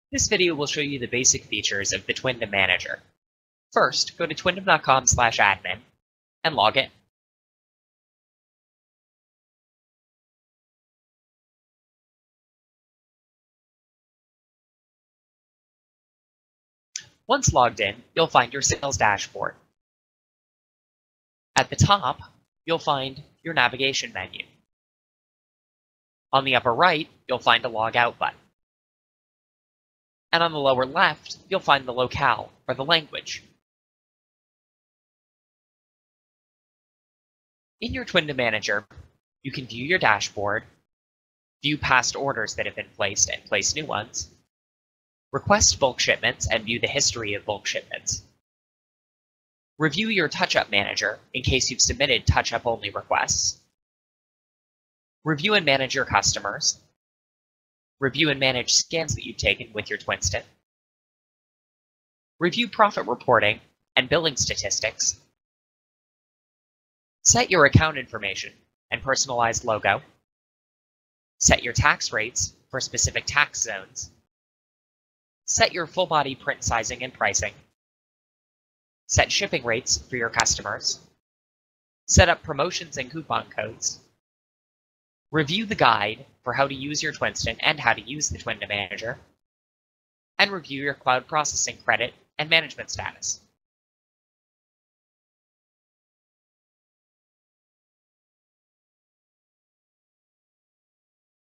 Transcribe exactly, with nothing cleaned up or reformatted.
This video will show you the basic features of the Twindom Manager. First, go to twindom dot com slash admin and log in. Once logged in, you'll find your sales dashboard. At the top, you'll find your navigation menu. On the upper right, you'll find a log out button. And on the lower left, you'll find the locale, or the language. In your Twindom Manager, you can view your dashboard, view past orders that have been placed and place new ones, request bulk shipments and view the history of bulk shipments, review your touch-up manager in case you've submitted touch-up only requests, review and manage your customers, review and manage scans that you've taken with your Twinstant, review profit reporting and billing statistics, set your account information and personalized logo, set your tax rates for specific tax zones, set your full body print sizing and pricing, set shipping rates for your customers, set up promotions and coupon codes, review the guide for how to use your Twinstant and how to use the Twindom Manager, and review your cloud processing credit and management status.